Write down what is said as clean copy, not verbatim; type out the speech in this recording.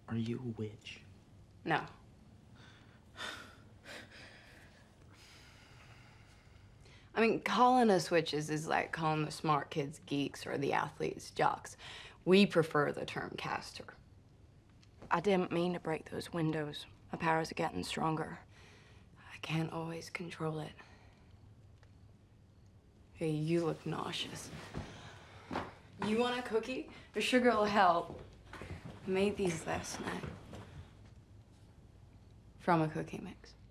Are you a witch? No. I mean, calling us witches is like calling the smart kids geeks or the athletes jocks. We prefer the term caster. I didn't mean to break those windows. My powers are getting stronger. I can't always control it. Hey, you look nauseous. You want a cookie? The sugar will help. I made these last night. From a cookie mix.